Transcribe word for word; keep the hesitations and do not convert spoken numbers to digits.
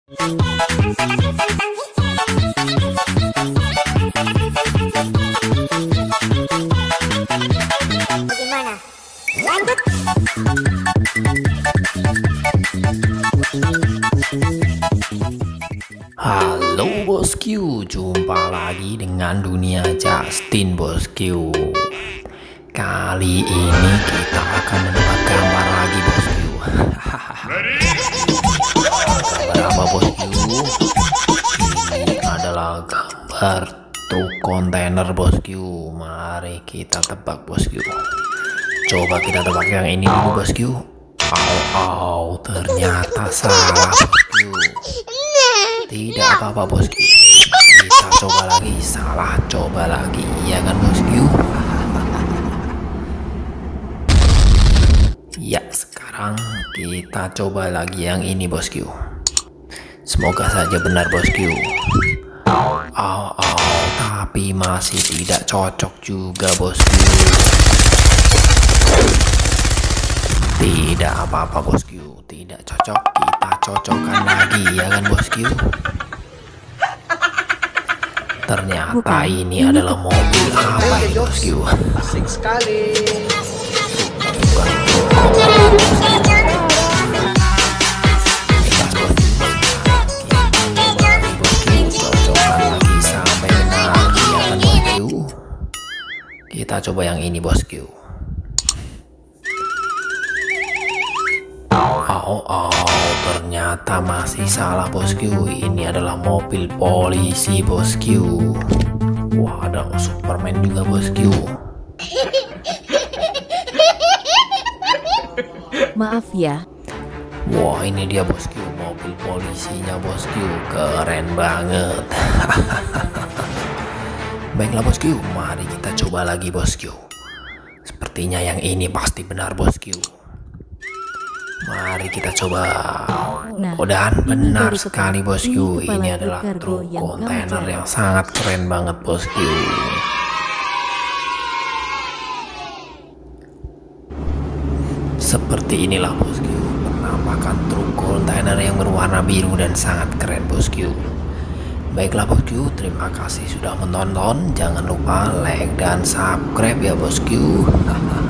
Bagaimana? Lanjut. Halo bosku, jumpa lagi dengan Dunia Justin bosku. Kali ini kita akan menebak gambar lagi bosku. Gambar apa bosku? Ini adalah gambar truk kontainer bosku. Mari kita tebak bosku. Coba kita tebak yang ini dulu bosku. Au au, ternyata salah bosku. Tidak apa-apa bosku, kita coba lagi. Salah, coba lagi, ya kan bosku? Ya, sekarang kita coba lagi yang ini bosku. Semoga saja benar bosku. Oh, oh, tapi masih tidak cocok juga bosku. Tidak apa-apa bosku, tidak cocok, kita cocokkan lagi, ya kan bosku? Ternyata Bukan. ini adalah mobil apa ini bosku? Asik sekali. Bukan truk kontainer, bosku. Bebas, bosku. Kita coba lagi bosku, cocokkan lagi sampai benar, ya kan bosku? Kita coba yang ini bosku. Oh, oh, ternyata masih salah bosku. Ini adalah mobil polisi bosku. Wah, ada Superman juga bosku. Maaf ya. Wah, ini dia bosku, mobil polisinya bosku. Keren banget. Baiklah bosku, mari kita coba lagi bosku. Sepertinya yang ini pasti benar bosku. Mari kita coba. Nah, Dan ini benar dari sekali kepala- bosku. ini kepala Ini truk adalah kargo truk yang kamu kontainer cari. yang sangat keren banget bosku. Seperti inilah bosku penampakan truk kontainer yang berwarna biru dan sangat keren bosku. Baiklah bosku, terima kasih sudah menonton. Jangan lupa like dan subscribe ya bosku.